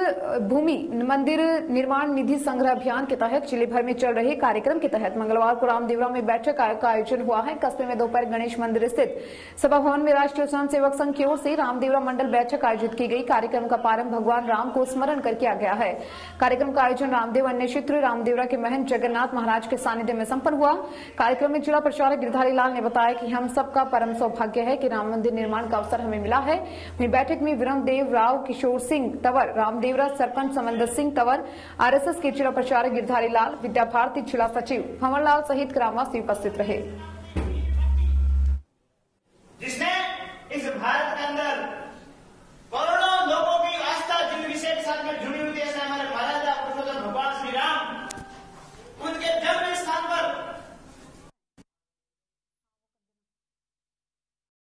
भूमि मंदिर निर्माण निधि संग्रह अभियान के तहत जिले भर में चल रहे कार्यक्रम के तहत मंगलवार को रामदेवरा में बैठक का आयोजन हुआ है। कस्बे में दोपहर गणेश मंदिर स्थित सभा भवन में राष्ट्रीय स्वयं सेवक संघ की ओर से रामदेवरा मंडल बैठक आयोजित की गई। कार्यक्रम का प्रारंभ भगवान राम को स्मरण कर किया गया है। कार्यक्रम का आयोजन रामदेव अन्य क्षेत्र रामदेवरा के महंत जगन्नाथ महाराज के सानिध्य में संपन्न हुआ। कार्यक्रम में जिला प्रचारक गिरधारी लाल ने बताया कि हम सबका परम सौभाग्य है कि राम मंदिर निर्माण का अवसर हमें मिला है। बैठक में विरमदेव राव किशोर सिंह तंवर, रामदेवरा सरपंच समंदर सिंह तंवर, आरएसएस के जिला प्रचारक गिरधारी लाल, विद्या भारती जिला सचिव भंवर लाल सहित ग्रामवासी उपस्थित रहे।